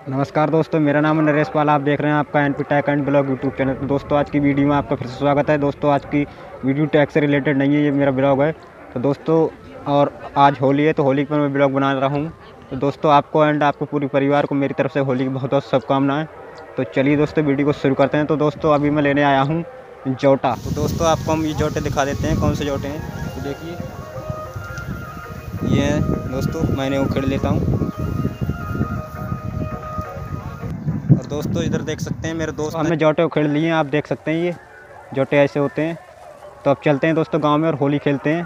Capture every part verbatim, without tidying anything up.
नमस्कार दोस्तों, मेरा नाम है नरेश पाल। आप देख रहे हैं आपका N P tech and blog YouTube channel. तो दोस्तों आज की वीडियो में आपका फिर से स्वागत है। दोस्तों आज की वीडियो टैग से रिलेटेड नहीं है, ये मेरा ब्लॉग है। तो दोस्तों और आज होली है, तो होली पर मैं ब्लॉग बना रहा हूँ। तो दोस्तों आपको एंड आपके पूरे परिवार को मेरी तरफ से होली की बहुत बहुत शुभकामनाएं। तो चलिए दोस्तों वीडियो को शुरू करते हैं। तो दोस्तों अभी मैं लेने आया हूँ जोटा। तो दोस्तों आपको हम ये जोटे दिखा देते हैं कौन से जोटे हैं। तो देखिए ये है दोस्तों, मैंने उखेड़ लेता हूँ। और दोस्तों इधर देख सकते हैं मेरे दोस्त हमने जोटे उखेड़ लिए हैं। आप देख सकते हैं ये जोटे ऐसे होते हैं। तो अब चलते हैं दोस्तों गांव में और होली खेलते हैं।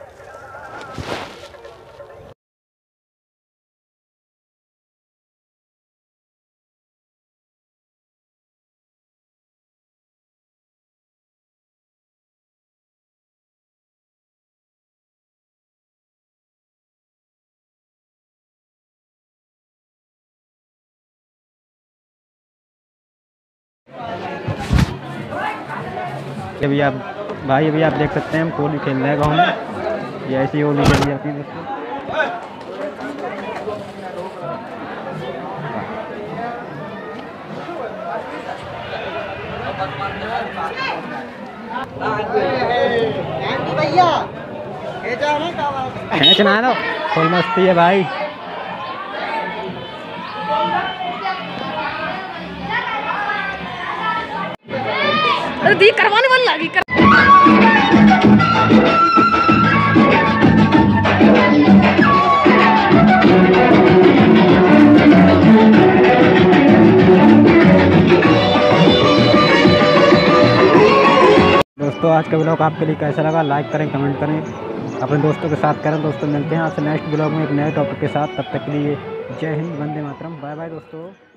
अभी आप भाई अभी आप देख सकते हैं हम होली खेल रहे हैं गाँव में। ये ऐसी होली खेली जाती है दोस्तों। खींचना है ना, फुल मस्ती है भाई। दी करवाने वाली लगी कर... दोस्तों आज का ब्लॉग आपके लिए कैसा लगा, लाइक करें, कमेंट करें, अपने दोस्तों के साथ करें। दोस्तों मिलते हैं आपसे नेक्स्ट ब्लॉग में एक नए टॉपिक के साथ। तब तक के लिए जय हिंद, वंदे मातरम, बाय बाय दोस्तों।